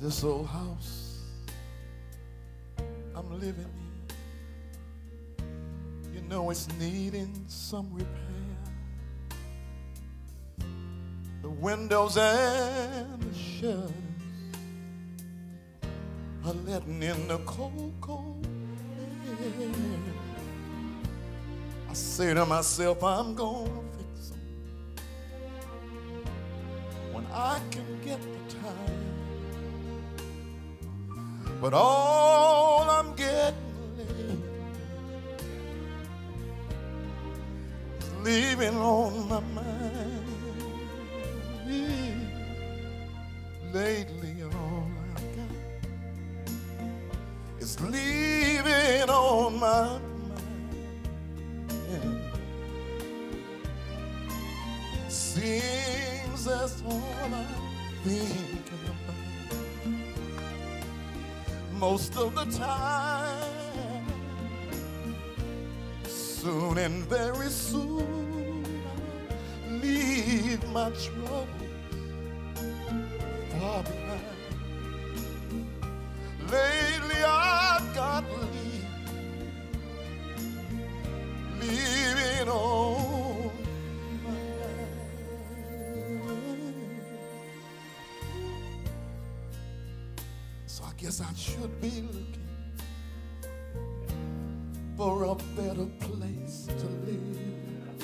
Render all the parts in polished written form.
This old house I'm living in, you know it's needing some repair. The windows and the shutters are letting in the cold, cold air. I say to myself, I'm gonna fix them when I can get the time. But all I'm getting late is leaving on my mind. Lately all I've got is leaving on my mind. Seems that's all I'm thinking about most of the time. Soon and very soon I'll leave my troubles far behind. Lately I've got leaving on my mind. So I guess I should be looking for a better place to live,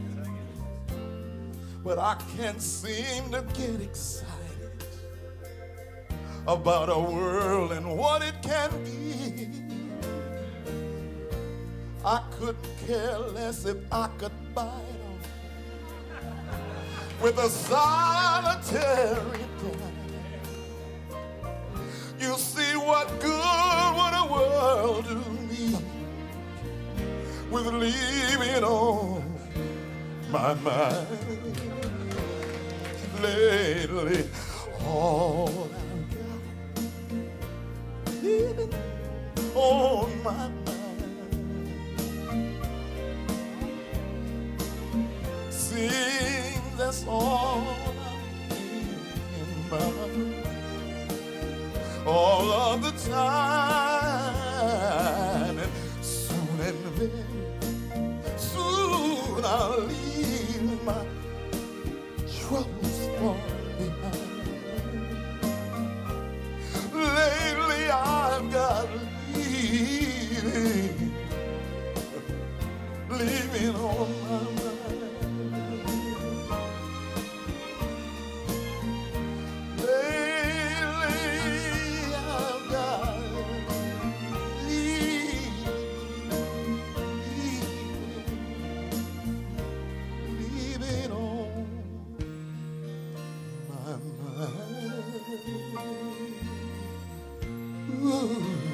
but I can't seem to get excited about a world and what it can be. I couldn't care less if I could buy it all with a solitary dime. You see what good would a world do me with leaving on my mind. Lately, all I've got leaving on my mind. Seems that's all I'm thinking about all of the time. And soon and very soon I'll leave my troubles far behind. Lately I've got leaving on my mind. Lately I've got leaving on my mind. Ooh.